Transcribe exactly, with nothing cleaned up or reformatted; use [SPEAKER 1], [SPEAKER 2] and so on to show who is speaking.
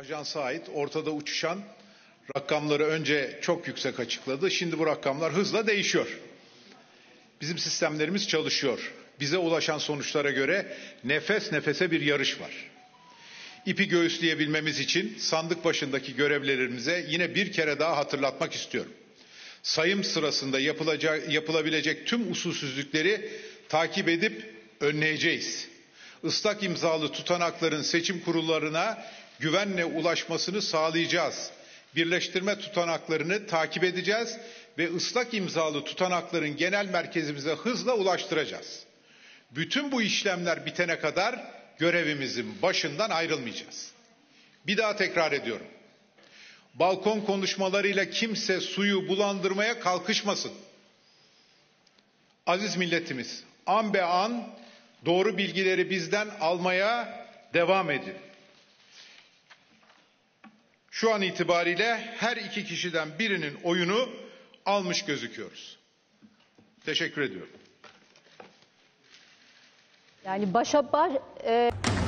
[SPEAKER 1] Ajansa ait ortada uçuşan rakamları önce çok yüksek açıkladı. Şimdi bu rakamlar hızla değişiyor. Bizim sistemlerimiz çalışıyor. Bize ulaşan sonuçlara göre nefes nefese bir yarış var. İpi göğüsleyebilmemiz için sandık başındaki görevlilerimize yine bir kere daha hatırlatmak istiyorum. Sayım sırasında yapılacak, yapılabilecek tüm usulsüzlükleri takip edip önleyeceğiz. Islak imzalı tutanakların seçim kurullarına güvenle ulaşmasını sağlayacağız. Birleştirme tutanaklarını takip edeceğiz ve ıslak imzalı tutanakların genel merkezimize hızla ulaştıracağız. Bütün bu işlemler bitene kadar görevimizin başından ayrılmayacağız. Bir daha tekrar ediyorum. Balkon konuşmalarıyla kimse suyu bulandırmaya kalkışmasın. Aziz milletimiz, an be an doğru bilgileri bizden almaya devam edin. Şu an itibariyle her iki kişiden birinin oyunu almış gözüküyoruz. Teşekkür ediyorum.
[SPEAKER 2] Yani başa baş... E